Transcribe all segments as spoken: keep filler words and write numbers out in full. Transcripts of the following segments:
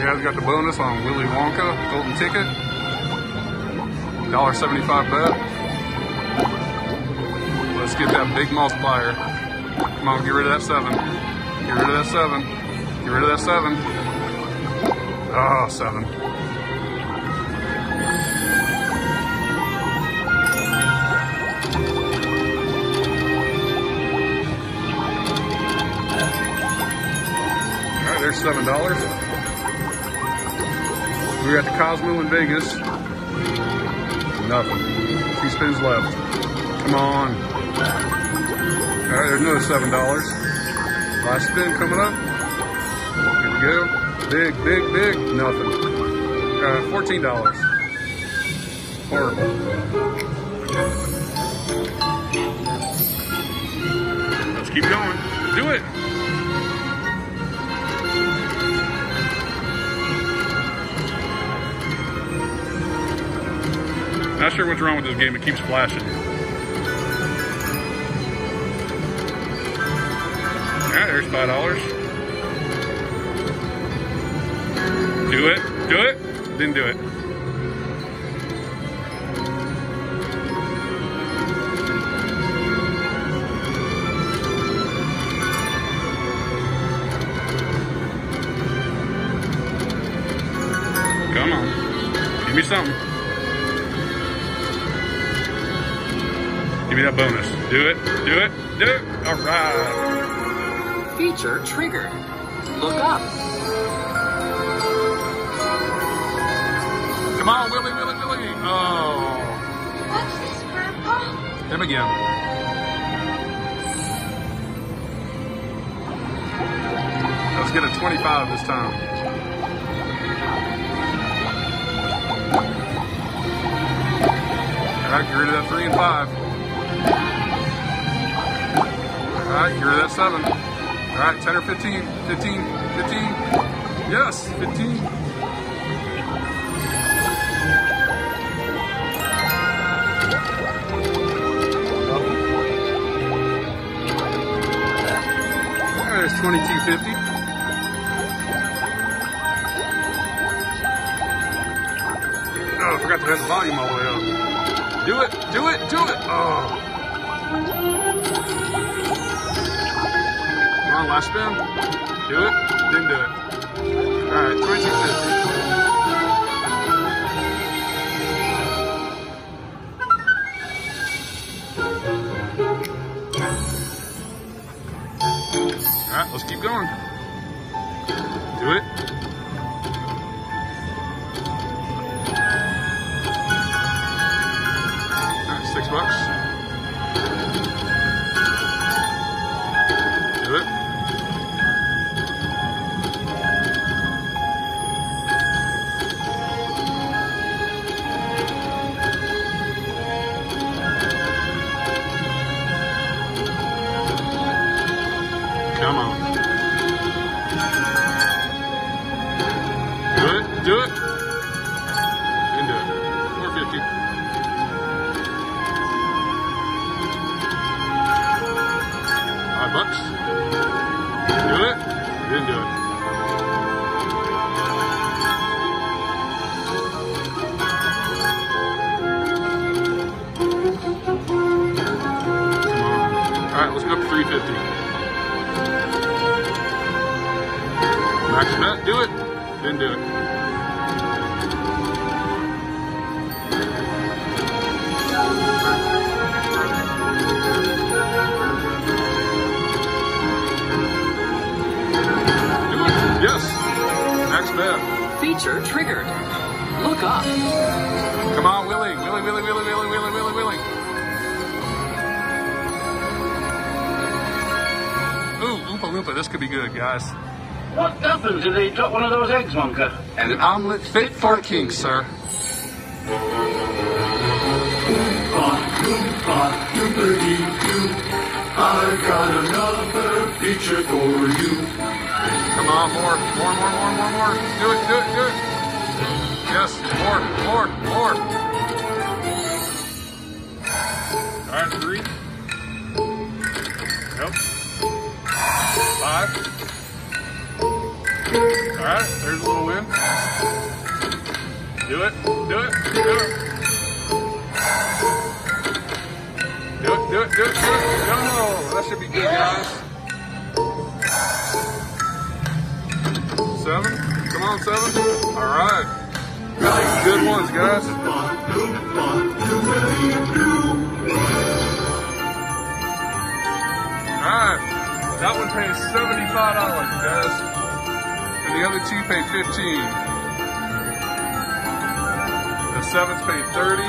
Yeah, we got the bonus on Willy Wonka, golden ticket. one dollar seventy-five bet. Let's get that big multiplier. Come on, get rid of that seven. Get rid of that seven. Get rid of that seven. Oh, seven. All right, there's seven dollars. We got the Cosmo in Vegas. Nothing. Two spins left. Come on. All right, there's another seven dollars. Last spin coming up. Here we go. Big, big, big. Nothing. Uh, fourteen dollars. Horrible. Let's keep going. Do it. Not sure what's wrong with this game. It keeps flashing. All right, there's five dollars. Do it. Do it. Didn't do it. Come on. Give me something. Give me that bonus. Do it. Do it. Do it. All right. Feature triggered. Look up. Come on, Willy, Willy, Willy. Oh. What's this, Grandpa? Him again. Let's get a twenty-five this time. All right, get rid of that three and five. All right, get rid of that seven. All right, ten or fifteen, fifteen, fifteen. Yes, fifteen. There's twenty-two fifty. Oh, I forgot to have the volume all the way up. Do it, do it, do it. Oh. Come on, last spin. Do it. Didn't do it. All right, twenty-two fifty. All right, let's keep going. Do it. All right, six bucks. Do it. Come on. Do it, do it. Didn't do it. four fifty. Five bucks. Do it. Didn't do it. Come on. All right, let's go up to three fifty. Max bet, do it. Didn't do it. Do it. Yes. Max bet. Feature triggered. Look up. Come on, Willy. Willy, Willy, Willy, Willy, Willy, Willy, Willy. Ooh, Oompa Loompa. This could be good, guys. What happens if they drop one of those eggs, Wonka? And an omelet fit for a king, sir. I've got another feature for you. Come on, more, more, more, more, more, more. Do it, do it, do it. Yes, more, more, more. All right, three. Nope. Five. All right, there's a little win. Do it, do it, do it. Do it, do it, do it, do it. No, that should be good, guys. Seven, come on, seven. All right. Good ones, guys. Alright, that one pays seventy-five dollars, guys. And the other two pay fifteen dollars. The seventh pay thirty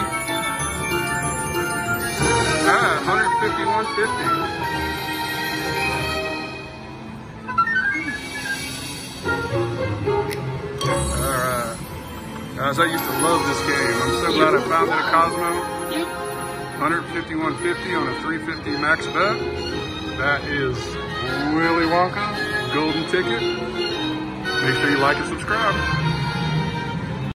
dollars. Ah, one fifty-one fifty. Guys, I used to love this game. I'm so glad I found it at Cosmo. one fifty-one fifty on a three fifty max bet. That is Willy Wonka, golden ticket. Make sure you like and subscribe.